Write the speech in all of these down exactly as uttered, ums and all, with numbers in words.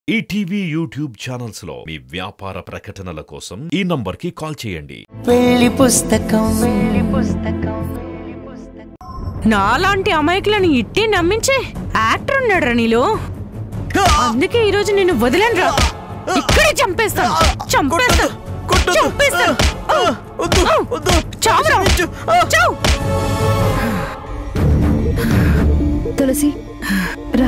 ETV YouTube channels లో మీ వ్యాపార ప్రకటనల కోసం ఈ నంబర్ కి కాల్ చేయండి. పెళ్లి పుస్తకం పెళ్లి పుస్తకం నాలాంటి అమాయకులను ఇట్టి నమ్మించే యాక్టర్ ఉన్నాడు నీలో. అందుకే ఈ రోజు నిన్ను వదిలేనురా. ఇక్కడే చంపేస్తాను చంపేస్తాను చంపేస్తాను. చావు. తులసి రా.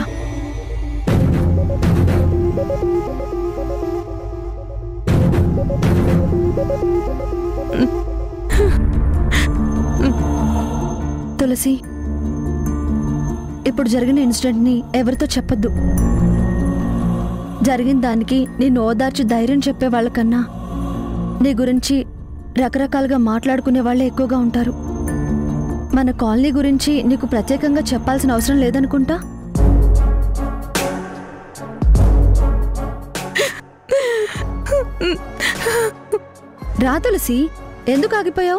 తులసి, ఇప్పుడు జరిగిన ఇన్సిడెంట్ ని ఎవరితో చెప్పొద్దు. జరిగిన దానికి నేను ఓదార్చి ధైర్యం చెప్పే వాళ్ళకన్నా నీ గురించి రకరకాలుగా మాట్లాడుకునే వాళ్ళే ఎక్కువగా ఉంటారు. మన కాలనీ గురించి నీకు ప్రత్యేకంగా చెప్పాల్సిన అవసరం లేదనుకుంటా. రా తులసి, ఎందుకు ఆగిపోయావు?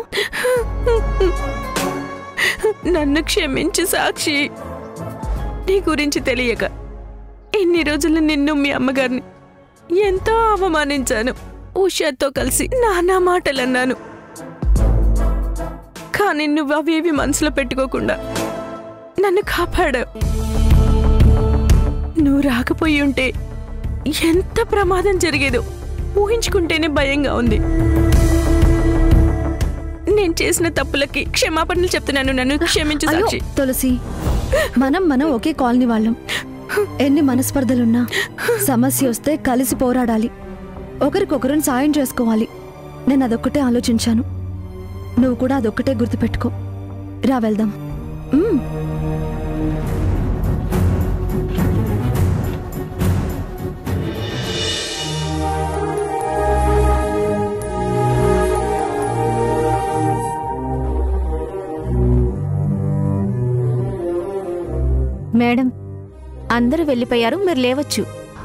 నన్ను క్షమించు సాక్షి. నీ గురించి తెలియక ఎన్ని రోజులు నిన్ను మీ అమ్మగారిని ఎంతో అవమానించాను. ఉషాతో కలిసి నానా మాటలన్నాను. కానీ నువ్వు అవేవి మనసులో పెట్టుకోకుండా నన్ను కాపాడావు. నువ్వు రాకపోయి ఉంటే ఎంత ప్రమాదం జరిగేదో ఊహించుకుంటేనే భయంగా ఉంది. నేను చేసిన తప్పులకి క్షమాపణలు చెప్తున్నాను. నన్ను క్షమించు సాక్షి. తులసి, మనం మనం ఒకే కాలనీ వాళ్ళం. ఎన్ని మనస్పర్ధలున్నా సమస్య వస్తే కలిసి పోరాడాలి, ఒకరికొకరిని సాయం చేసుకోవాలి. నేను అదొక్కటే ఆలోచించాను. నువ్వు కూడా అదొక్కటే గుర్తుపెట్టుకో. రా వెళ్దాం. మేడం, అందరూ వెళ్ళిపోయారు, మీరు లేవచ్చు.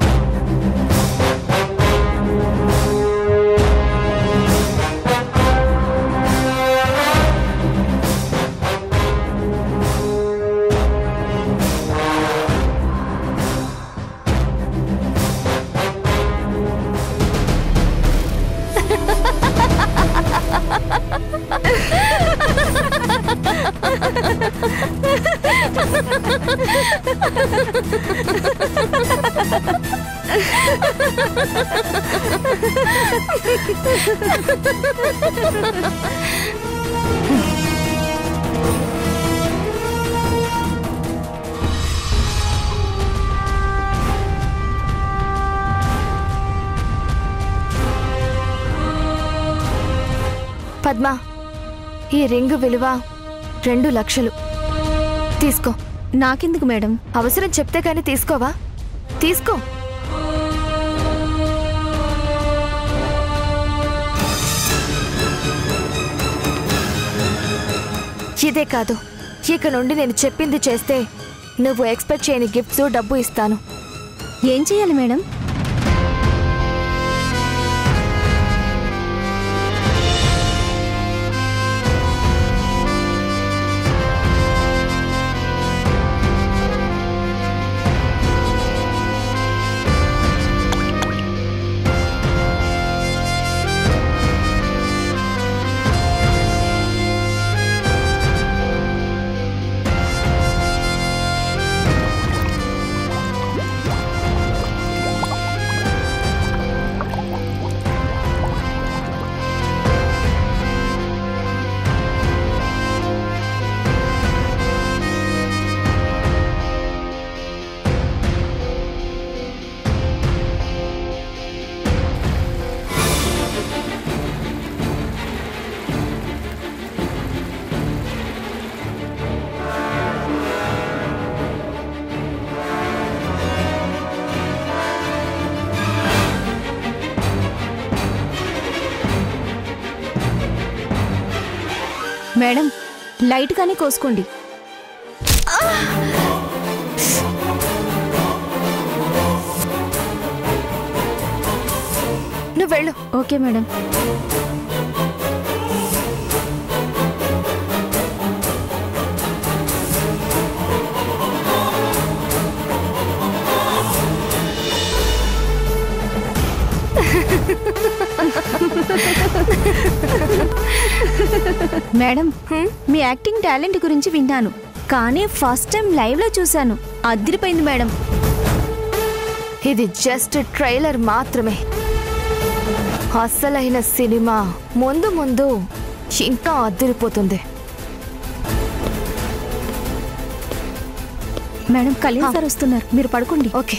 పద్మా, ఈ రింగు విలువ రెండు లక్షలు. తీసుకో. నాకెందుకు మేడం? అవసరం చెప్తే కానీ తీసుకోవా? తీసుకో. ఇదే కాదు, ఇక నుండి నేను చెప్పింది చేస్తే నువ్వు ఎక్స్పెక్ట్ చేయని గిఫ్ట్స్, డబ్బు ఇస్తాను. ఏం చేయాలి మేడం? మేడం, లైట్ కానీ కోసుకోండి. నువ్వు వెళ్ళు. Okay madam. మేడం మీ యాక్టింగ్ టాలెంట్ గురించి విన్నాను, కానీ ఫస్ట్ టైం లైవ్ లో చూశాను. అదిరిపోయింది మేడం. ఇది జస్ట్ ట్రైలర్ మాత్రమే. అసలైన సినిమా ముందు ముందు ఇంకా అదిరిపోతుంది. మేడం కళ్యాణ్ సార్ వస్తున్నారు, మీరు పడుకోండి. ఓకే.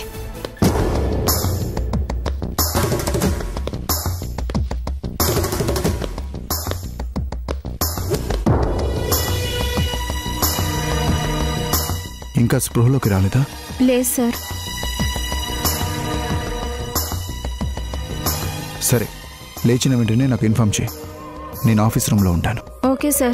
ఇంకా స్పృహలోకి రాలేదా? లేదు సార్. సరే, లేచిన వెంటనే నాకు ఇన్ఫార్మ్ చేయి. నేను ఆఫీస్ రూమ్లో ఉంటాను. Okay sir.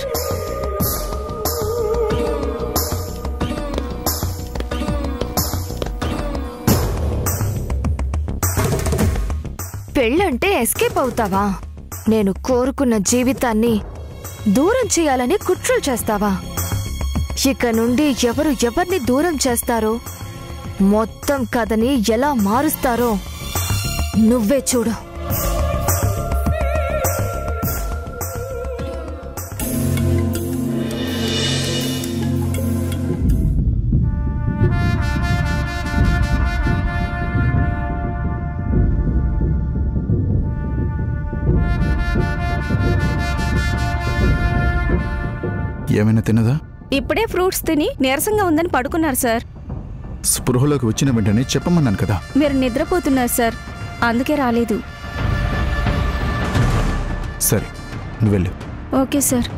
పెళ్ళంటే ఎస్కేప్ అవుతావా? నేను కోరుకున్న జీవితాన్ని దూరం చేయాలని కుట్రలు చేస్తావా? ఇక నుండి ఎవరు ఎవరిని దూరం చేస్తారో, మొత్తం కథని ఎలా మారుస్తారో నువ్వే చూడు. ఏమైనా తిన్నదా? ఇప్పుడే ఫ్రూట్స్ తిని నీరసంగా ఉందని పడుకున్నారు సార్. స్పృహలోకి వచ్చిన వెంటనే చెప్పమన్నాను కదా. మీరు నిద్రపోతున్నారు సార్, అందుకే రాలేదు. సరే, నువ్వు వెళ్ళు. Okay sir.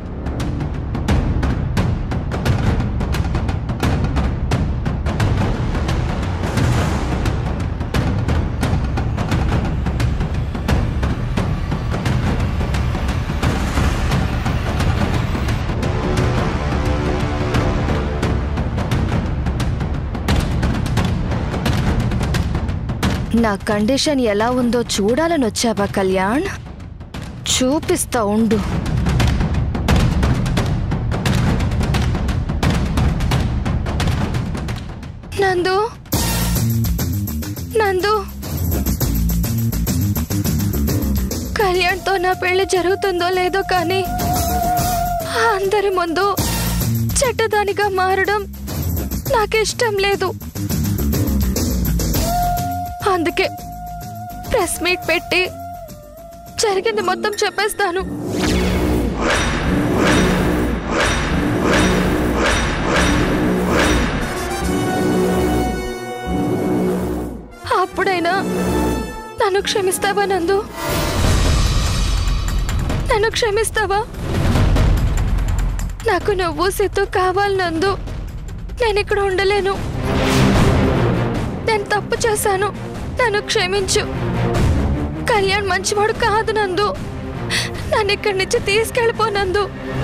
నా కండిషన్ ఎలా ఉందో చూడాలని వచ్చావా కళ్యాణ్? చూపిస్తా ఉండు. నందు, నందు, కళ్యాణ్తో నా పెళ్లి జరుగుతుందో లేదో కానీ అందరి ముందు చెడ్డదానిగా మారడం నాకిష్టం లేదు. అందుకే ప్రెస్ మీట్ పెట్టి జరిగింది మొత్తం చెప్పేస్తాను. అప్పుడైనా నన్ను క్షమిస్తావా నందు? నన్ను క్షమిస్తావా? నాకు నువ్వు సిద్ధు కావాలి నందు. నేను ఇక్కడ ఉండలేను. నేను తప్పు చేశాను, నన్ను క్షమించు. కళ్యాణ్ మంచివాడు కాదు నందు. నన్ను ఇక్కడి నుంచి తీసుకెళ్ళిపో నందు.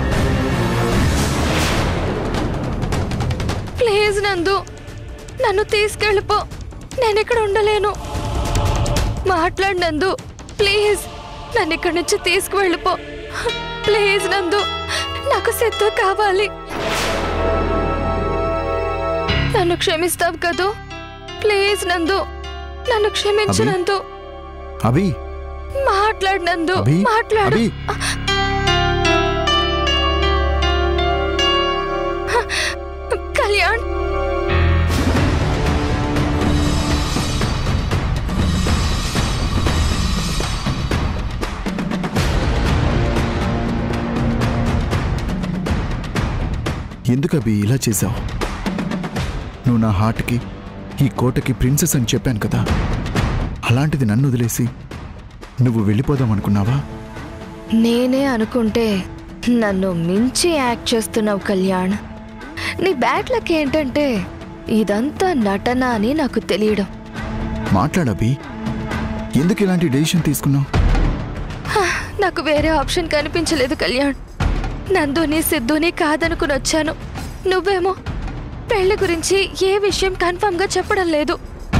ప్లీజ్ నందు, నన్ను తీసుకెళ్ళిపో. నేను ఇక్కడ ఉండలేను. మాట్లాడు నందు, ప్లీజ్. నన్ను ఇక్కడి నుంచి తీసుకువెళ్ళిపో ప్లీజ్ నందు. నాకు సిద్ధు కావాలి. నన్ను క్షమిస్తావు కదూ? ప్లీజ్ నందు, నన్ను క్షమించు నందు. అభి, మాట్లాడు నందు, మాట్లాడు. కళ్యాణ్, ఎందుకు అభి ఇలా చేశావు? నువ్వు నా హార్ట్కి, ఈ కోటకి ప్రిన్సెస్ అని చెప్పాను కదా. అలాంటిది నన్ను వదిలేసి నువ్వు వెళ్ళిపోదాం అనుకున్నావా? నేనే అనుకుంటే నన్ను మించి యాక్ట్ చేస్తున్నావు కళ్యాణ్. నీ బ్యాడ్ లక్ ఏంటంటే ఇదంతా నటన అని నాకు తెలియడం. మాట్లాడబి, ఎందుకు ఇలాంటి డెసిషన్ తీసుకున్నావు? నాకు వేరే ఆప్షన్ కనిపించలేదు కళ్యాణ్. నందుని సిద్ధుని కాదనుకుని వచ్చాను. నువ్వేమో పెళ్లి గురించి ఏ విషయం కన్ఫర్మ్ గా చెప్పడం లేదు.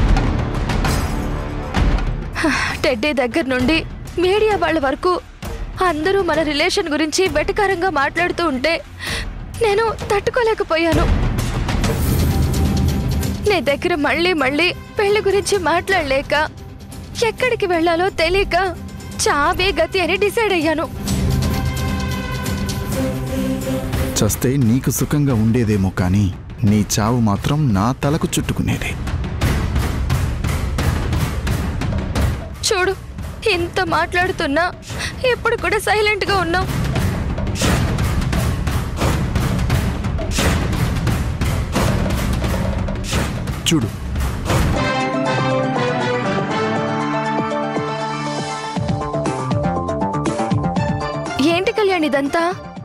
టెడ్డీ దగ్గర నుండి మీడియా వాళ్ళ వరకు అందరూ మన రిలేషన్ గురించి వెటకారంగా మాట్లాడుతూ ఉంటే నేను తట్టుకోలేకపోయాను. నీ దగ్గర మళ్ళీ మళ్ళీ పెళ్లి గురించి మాట్లాడలేక, ఎక్కడికి వెళ్లాలో తెలియక చావే గతి అని డిసైడ్ అయ్యాను. చస్తే నీకు సుఖంగా ఉండేదేమో కానీ నీ చావు మాత్రం నా తలకు చుట్టుకునేది. చూడు, ఇంత మాట్లాడుతున్నా ఎప్పుడు కూడా సైలెంట్ గా ఉన్నావు. చూడు, ఏంటి కళ్యాణ్ ఇదంతా?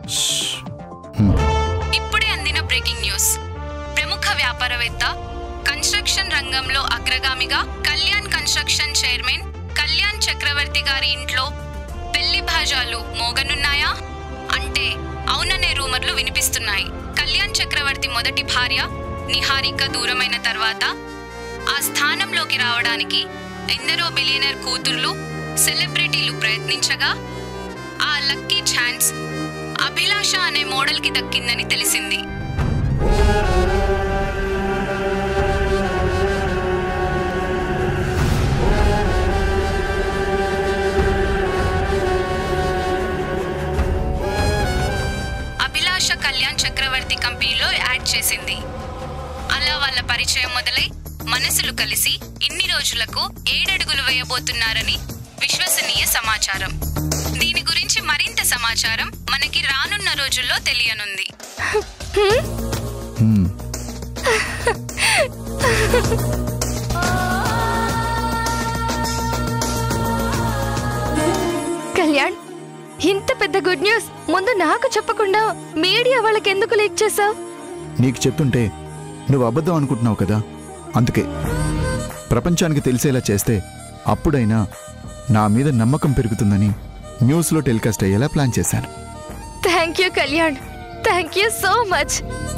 ఇప్పుడే అందిన బ్రేకింగ్ న్యూస్. ప్రముఖ వ్యాపారవేత్త, కన్స్ట్రక్షన్ రంగంలో అగ్రగామిగా కళ్యాణ్ కన్స్ట్రక్షన్ చైర్మన్ కళ్యాణ్ చక్రవర్తి గారి ఇంట్లో పెళ్లి భాజాలు మోగనున్నాయా అంటే అవుననే రూమర్లు వినిపిస్తున్నాయి. కళ్యాణ్ చక్రవర్తి మొదటి భార్య నిహారిక దూరమైన తర్వాత ఆ స్థానంలోకి రావడానికి ఎందరో బిలియనర్ కూతుర్లు, సెలబ్రిటీలు ప్రయత్నించగా ఆ లక్కీ ఛాన్స్ అభిలాష అనే మోడల్ కి దక్కిందని తెలిసింది. అభిలాష కళ్యాణ్ చక్రవర్తి కంపెనీలో యాడ్ చేసింది. అలా వాళ్ళ పరిచయం మొదలై మనసులు కలిసి ఇన్ని రోజులకు ఏడడుగులు వేయబోతున్నారని విశ్వసనీయ సమాచారం. దీని గురించి మరింత సమాచారం మనకి రానున్న రోజుల్లో తెలియనుంది. కళ్యాణ్, ఇంత పెద్ద గుడ్ న్యూస్ ముందు నాకు చెప్పకుండా మీడియా వాళ్ళకి ఎందుకు లీక్ చేసావు? నీకు చెప్తుంటే నువ్వు అబద్ధం అనుకుంటున్నావు కదా, అందుకే. ప్రపంచానికి తెలిసేలా చేస్తే అప్పుడైనా నా మీద నమ్మకం పెరుగుతుందని న్యూస్లో టెలికాస్ట్ అయ్యేలా ప్లాన్ చేశాను. Thank you Kalyan, thank you so much.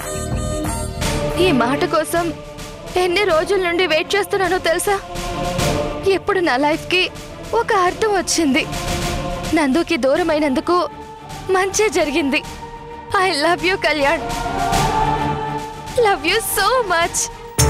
ఈ మాట కోసం ఎన్ని రోజుల నుండి వెయిట్ చేస్తున్నానో తెలుసా? ఎప్పుడు నా లైఫ్కి ఒక అర్థం వచ్చింది. నందుకి దూరమైనందుకు మంచి జరిగింది. I love you Kalyan, love you so much.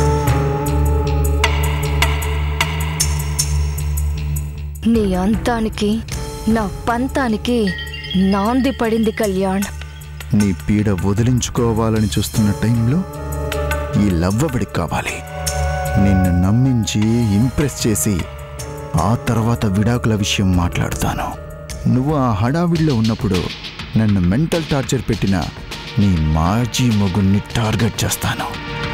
నీ అంతానికి నా పంతానికి నాంది పడింది కళ్యాణ్. నీ పీడ వదిలించుకోవాలని చూస్తున్న టైంలో ఈ లవ్వబడికి కావాలి. నిన్ను నమ్మించి ఇంప్రెస్ చేసి ఆ తర్వాత విడాకుల విషయం మాట్లాడుతాను. నువ్వు ఆ హడావిడిలో ఉన్నప్పుడు నన్ను మెంటల్ టార్చర్ పెట్టిన నీ మాజీ మొగుణ్ణి టార్గెట్ చేస్తాను.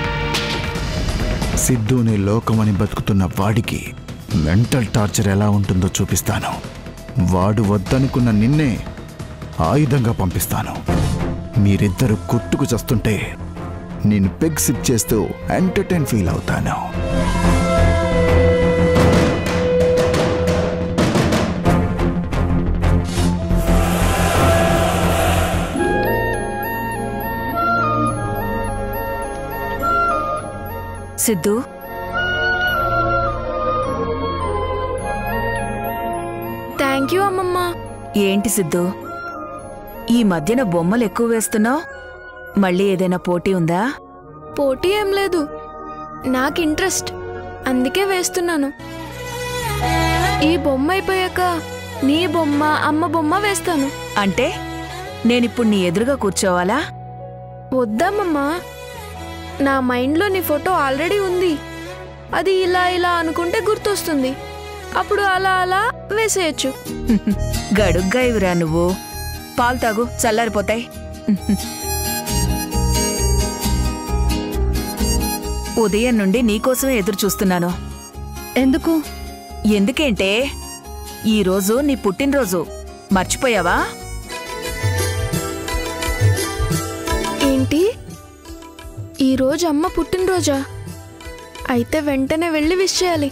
సిద్ధుని లోకమని బతుకుతున్న వాడికి మెంటల్ టార్చర్ ఎలా ఉంటుందో చూపిస్తాను. వాడు వద్దనుకున్న నిన్నే ఆయుధంగా పంపిస్తాను. మీరిద్దరు కొట్టుకు చస్తుంటే నేను పెగ్ సిప్ చేస్తూ ఎంటర్టైన్ ఫీల్ అవుతాను. సిద్ధు, థ్యాంక్ యూ అమ్మమ్మ. ఏంటి సిద్ధు, ఈ మధ్యన బొమ్మలు ఎక్కువ వేస్తున్నావు? మళ్ళీ ఏదైనా పోటీ ఉందా? పోటీ ఏం లేదు, నాకు ఇంట్రెస్ట్, అందుకే వేస్తున్నాను. ఈ బొమ్మ అయిపోయాక నీ బొమ్మ, అమ్మ బొమ్మ వేస్తాను. అంటే నేనిప్పుడు నీ ఎదురుగా కూర్చోవాలా? వద్దమ్మమ్మా, నా మైండ్లో నీ ఫోటో ఆల్రెడీ ఉంది. అది ఇలా ఇలా అనుకుంటే గుర్తొస్తుంది. అప్పుడు అలా అలా వేసేయచ్చు. గడుగ్గా ఇవిరా నువ్వు. పాలు తాగు, చల్లారిపోతాయి. ఉదయం నుండి నీకోసమే ఎదురు చూస్తున్నాను. ఎందుకు? ఎందుకేంటే ఈరోజు నీ పుట్టినరోజు, మర్చిపోయావా? ఏంటి, ఈరోజు అమ్మ పుట్టినరోజా? అయితే వెంటనే వెళ్ళి విష్ చేయాలి.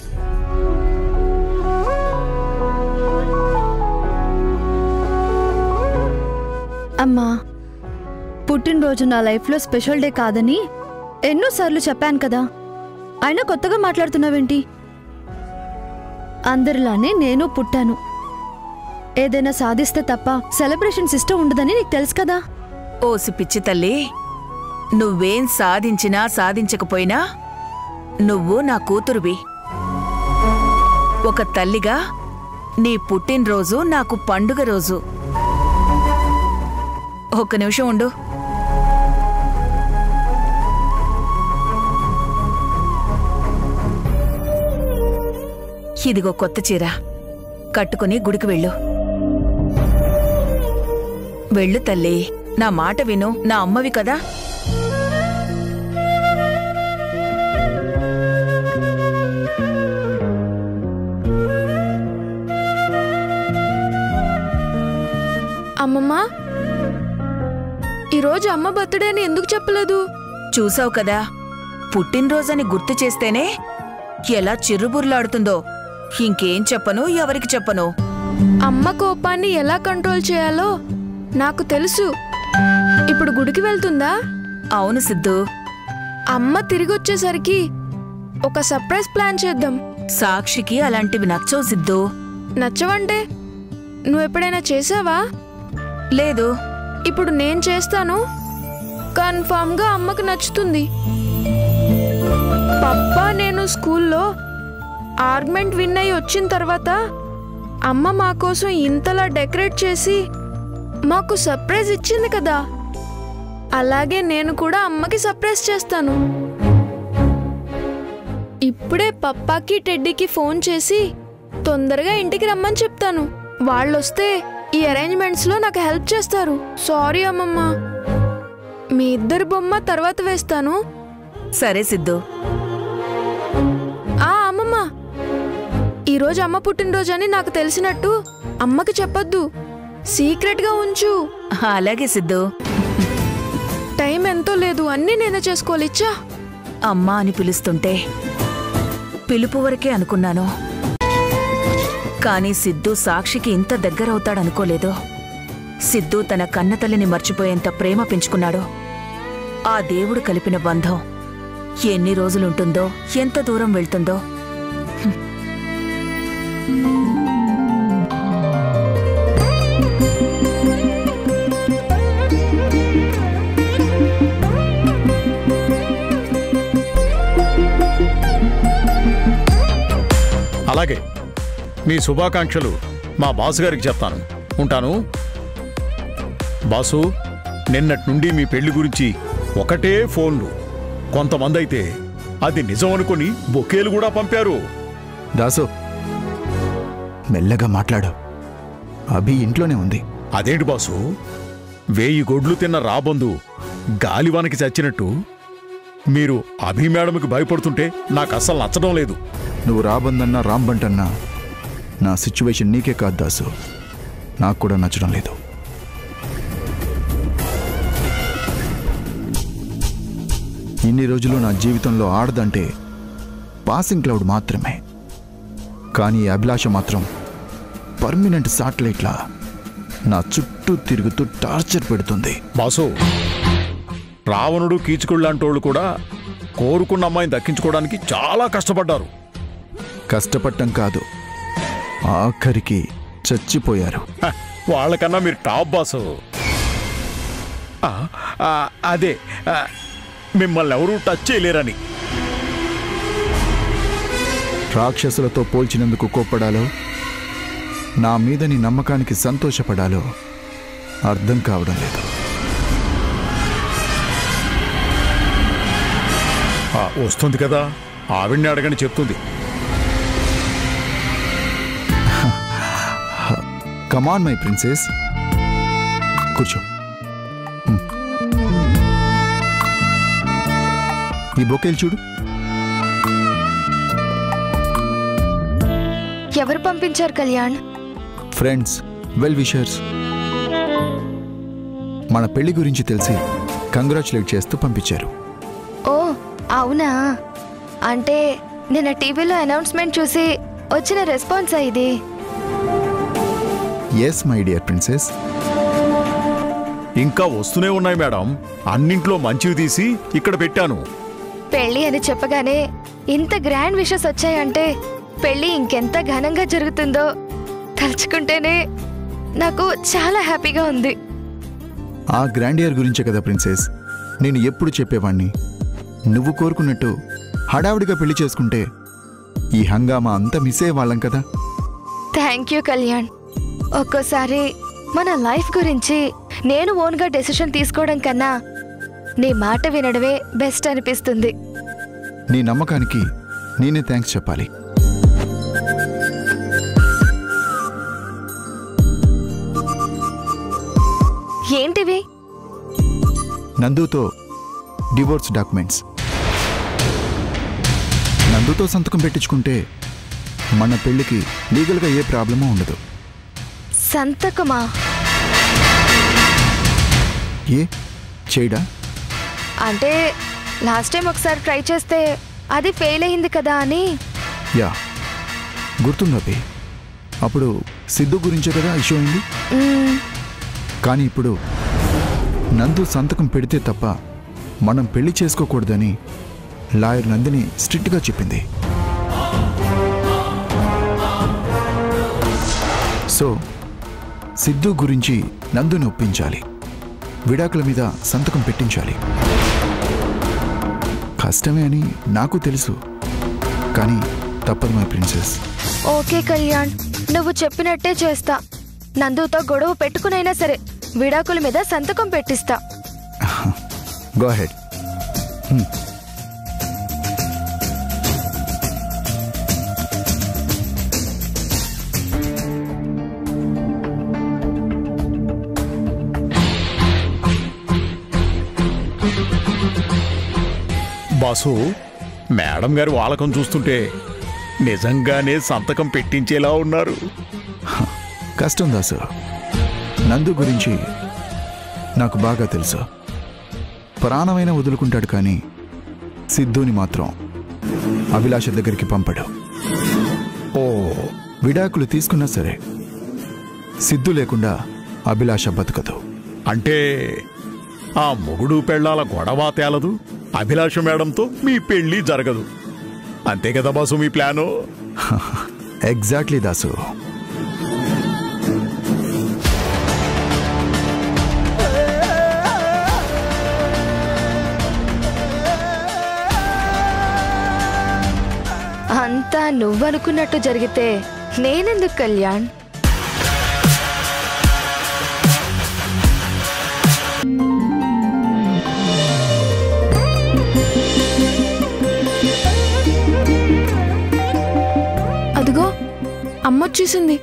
అమ్మా, పుట్టినరోజు నా లైఫ్లో స్పెషల్ డే కాదని ఎన్నోసార్లు చెప్పాను కదా, అయినా కొత్తగా మాట్లాడుతున్నావేంటి? అందరిలానే నేను పుట్టాను. ఏదైనా సాధిస్తే తప్ప సెలబ్రేషన్ సిస్టమ్ ఉండదని నీకు తెలుసు కదా. ఓసి పిచ్చి తల్లి, నువ్వేం సాధించినా సాధించకపోయినా నువ్వు నా కూతురువి. ఒక తల్లిగా నీ పుట్టినరోజు నాకు పండుగ రోజు. ఒక్క నిమిషం ఉండు. ఇదిగో కొత్త చీర, కట్టుకుని గుడికి వెళ్ళు. వెళ్ళు తల్లి, నా మాట విను, నా అమ్మవి కదా. అమ్మమ్మా, ఈరోజు అమ్మ బర్త్డే అని ఎందుకు చెప్పలేదు? చూసావు కదా, పుట్టినరోజని గుర్తు చేస్తేనే ఎలా చిరుబుర్లాడుతుందో. ఇంకేం చెప్పను, ఎవరికి చెప్పను. అమ్మ కోపాన్ని ఎలా కంట్రోల్ చేయాలో నాకు తెలుసు. ఇప్పుడు గుడికి వెళ్తుందా? అవును సిద్ధు. అమ్మ తిరిగొచ్చేసరికి ఒక సర్ప్రైజ్ ప్లాన్ చేద్దాం. సాక్షికి అలాంటివి నచ్చవు సిద్ధు. నచ్చవంటే నువ్వెప్పుడైనా చేసావా? లేదు. ఇప్పుడు నేను చేస్తాను, కన్ఫామ్ గా అమ్మకు నచ్చుతుంది. పప్పా నేను స్కూల్లో ఆర్గ్యుమెంట్ విన్ అయ్యి వచ్చిన తర్వాత అమ్మ మా కోసం ఇంతలా డెకరేట్ చేసి మాకు సర్ప్రైజ్ ఇచ్చింది కదా, అలాగే నేను కూడా అమ్మకి సర్ప్రైజ్ చేస్తాను. ఇప్పుడే పప్పాకి టెడ్డీకి ఫోన్ చేసి తొందరగా ఇంటికి రమ్మని చెప్తాను. వాళ్ళొస్తే ఈ అరేంజ్మెంట్స్ లో నాకు హెల్ప్ చేస్తారు. సారీ అమ్మమ్మ, మీ ఇద్దరి బొమ్మ తర్వాత వేస్తాను. సరే సిద్ధు. ఆ అమ్మమ్మ, ఈరోజు అమ్మ పుట్టినరోజు అని నాకు తెలిసినట్టు అమ్మకి చెప్పొద్దు, సీక్రెట్ గా ఉంచు. అలాగే సిద్ధు. టైం ఎంతో లేదు, అన్నీ నేనే చేసుకోవాలిచ్చా. అమ్మా అని పిలుస్తుంటే పిలుపు వరకే అనుకున్నాను, కానీ సిద్ధు సాక్షికి ఇంత దగ్గరవుతాడనుకోలేదు. సిద్ధు తన కన్నతల్లిని మర్చిపోయేంత ప్రేమ పెంచుకున్నాడు. ఆ దేవుడు కలిపిన బంధం ఎన్ని రోజులుంటుందో, ఎంత దూరం వెళ్తుందో. అలాగే, మీ శుభాకాంక్షలు మా బాసు గారికి చెప్తాను. ఉంటాను. బాసు, నిన్నటి నుండి మీ పెళ్లి గురించి ఒకటే ఫోన్లు. కొంతమంది అయితే అది నిజం అనుకుని బొకేలు కూడా పంపారు. దాసు, మెల్లగా మాట్లాడు. అభి ఇంట్లోనే ఉంది. అదేంటి బాసు, వేయి గొడ్లు తిన్న రాబందు గాలివానకి చచ్చినట్టు మీరు అభి మేడంకి భయపడుతుంటే నాకు అస్సలు నచ్చడం లేదు. నువ్వు రాబందన్నా రాంబంటన్నా నా సిచ్యువేషన్ నీకే కాదు దాసు, నాకు కూడా నచ్చడం లేదు. ఇన్ని రోజులు నా జీవితంలో ఆడదంటే పాసింగ్ క్లౌడ్ మాత్రమే, కానీ అభిలాష మాత్రం పర్మనెంట్ సాటిలైట్లా నా చుట్టూ తిరుగుతూ టార్చర్ పెడుతుంది. బాసు, రావణుడు కీచుకుళ్ళంటోళ్ళు కూడా కోరుకున్న అమ్మాయిని దక్కించుకోవడానికి చాలా కష్టపడ్డారు. కష్టపడటం కాదు, ఆఖరికి చచ్చిపోయారు. వాళ్ళకన్నా మీరు టాప్ బాసు. అదే, మిమ్మల్ని ఎవరూ టచ్ చేయలేరని. రాక్షసులతో పోల్చినందుకు కోప్పడాలో, నా మీద నీ నమ్మకానికి సంతోషపడాలో అర్థం కావడం లేదు. వస్తుంది కదా, ఆవిడ్ని అడగని చెప్తుంది. కమాన్ మై ప్రిన్సెస్, కూర్చో. ఈ బొకేలు చూడు. ఎవరు పంపించారు కళ్యాణ్? Friends, well wishers. మన పెళ్లి గురించి తెలిసి కంగ్రాచులేట్ చేస్తూ పంపించారు. ఓ అవునా, అంటే నిన్న టీవీలో అనౌన్స్మెంట్ చూసి వచ్చిన రెస్పాన్స్ ఇది. Yes my dear princess. ఇంకా వస్తూనే ఉన్నాయి మేడం. అన్నింట్లో మంచివి తీసి ఇక్కడ పెట్టాను. పెళ్లి అని చెప్పగానే ఇంత గ్రాండ్ విషెస్ వచ్చాయంటే పెళ్లి ఇంకెంత ఘనంగా జరుగుతుందో తలుచుకుంటేనే నాకు చాలా హ్యాపీగా ఉంది. ఆ గ్రాండియర్ గురించే కదా ప్రిన్సెస్ నేను ఎప్పుడు చెప్పేవాణ్ణి. నువ్వు కోరుకున్నట్టు హడావుడిగా పెళ్లి చేసుకుంటే ఈ హంగామా అంతా మిస్ అయ్యే వాళ్ళం కదా. Thank you Kalyan. ఒక్కోసారి మన లైఫ్ గురించి నేను ఓన్గా డెసిషన్ తీసుకోవడం కన్నా నీ మాట వినడమే బెస్ట్ అనిపిస్తుంది. నీ నమ్మకానికి నేనే థ్యాంక్స్ చెప్పాలి. ఏంటివి? నందుతో డివోర్స్ డాక్యుమెంట్స్. నందుతో సంతకం పెట్టించుకుంటే మన పెళ్లికి లీగల్గా ఏ ప్రాబ్లమూ ఉండదు. సంతకమా? ఏ చేయడా? అంటే లాస్ట్ టైం ఒకసారి ట్రై చేస్తే అది ఫెయిల్ అయింది కదా అని. యా గుర్తుంది అభి. అప్పుడు సిద్ధు గురించే కదా ఇష్యూ అయింది. కానీ ఇప్పుడు నందు సంతకం పెడితే తప్ప మనం పెళ్లి చేసుకోకూడదని లాయర్ నందిని స్ట్రిక్ట్గా చెప్పింది. సో సిద్ధు గురించి నందుని ఒప్పించాలి, విడాకుల మీద సంతకం పెట్టించాలి. కష్టమే అని నాకు తెలుసు, కానీ తప్పదు మై ప్రిన్సెస్. ఓకే కళ్యాణ్, నువ్వు చెప్పినట్టే చేస్తా. నందుతో గొడవ పెట్టుకునైనా సరే విడాకుల మీద సంతకం పెట్టిస్తా. Go ahead. బాసు, మేడం గారి వాలకం చూస్తుంటే నిజంగానే సంతకం పెట్టించేలా ఉన్నారు. కష్టం దాసు. నందు గురించి నాకు బాగా తెలుసు. ప్రాణమైన వదులుకుంటాడు, కానీ సిద్ధుని మాత్రం అభిలాష దగ్గరికి పంపడు. ఓ విడాకులు తీసుకున్నా సరే సిద్ధు లేకుండా అభిలాష బతకదు. అంటే ఆ మొగుడు పెళ్ళాల గొడవ తేలదు, అభిలాష మేడంతో మీ పెళ్లి జరగదు. అంతే కదా బాసు మీ ప్లాను? ఎగ్జాక్ట్లీ దాసు. అంతా నువ్వనుకున్నట్టు జరిగితే నేనెందుకు కళ్యాణ్? అదిగో అమ్మ వచ్చేసింది.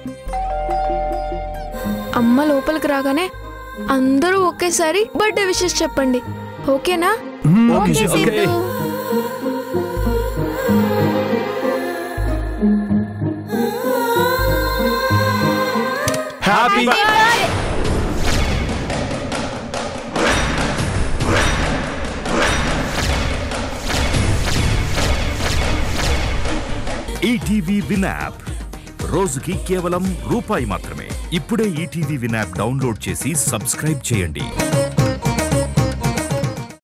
అమ్మ లోపలికి రాగానే అందరూ ఒకేసారి బర్త్డే విషెస్ చెప్పండి, ఓకేనా? Okay Siddhu. Happy ETV win app రోజుకి కేవలం రూపాయి మాత్రమే. ఇప్పుడే ఈటీవీ విన్ యాప్ డౌన్లోడ్ చేసి సబ్స్క్రైబ్ చేయండి.